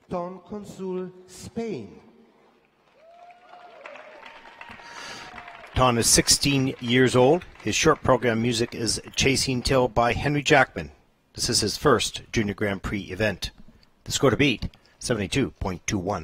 Ton CONSUL, Spain. Ton is 16 years old. His short program music is Chasing Till by Henry Jackman. This is his first Junior Grand Prix event. The score to beat, 72.21.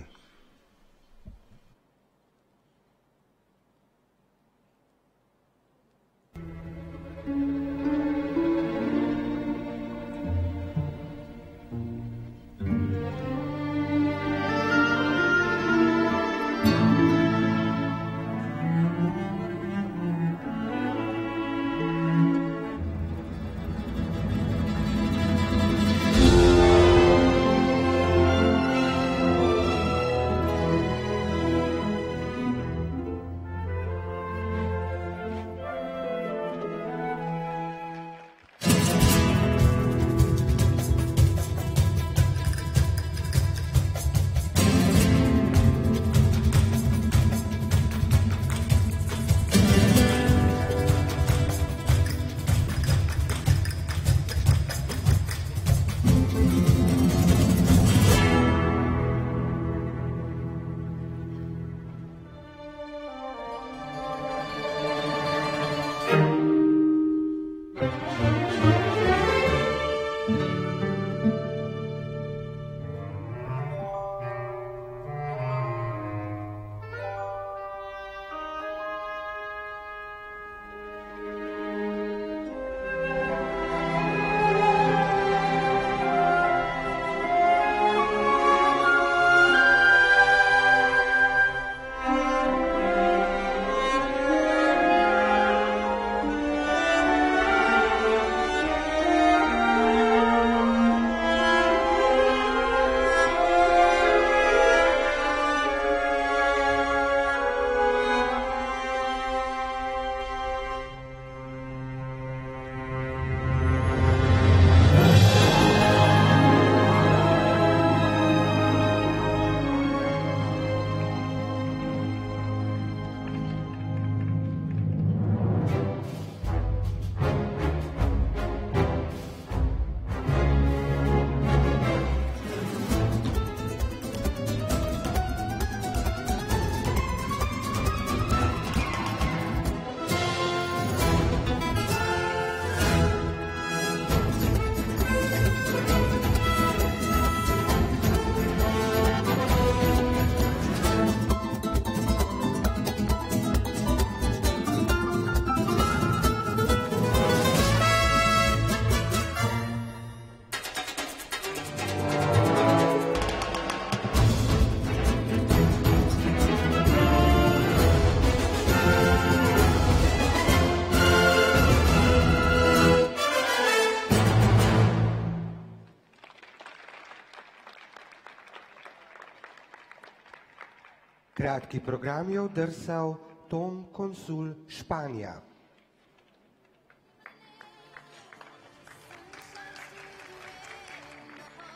Kratki program je oddrsal Ton CONSUL, Španija.